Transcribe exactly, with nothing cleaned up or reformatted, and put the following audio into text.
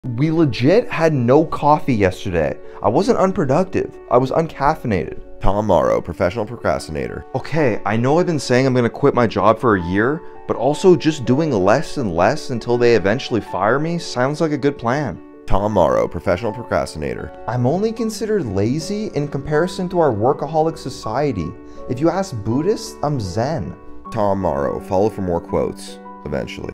We legit had no coffee yesterday. I wasn't unproductive. I was uncaffeinated. Tom Morrow, professional procrastinator. Okay, I know I've been saying I'm gonna quit my job for a year, but also just doing less and less until they eventually fire me sounds like a good plan. Tom Morrow, professional procrastinator. I'm only considered lazy in comparison to our workaholic society. If you ask Buddhists, I'm Zen. Tom Morrow, follow for more quotes, eventually.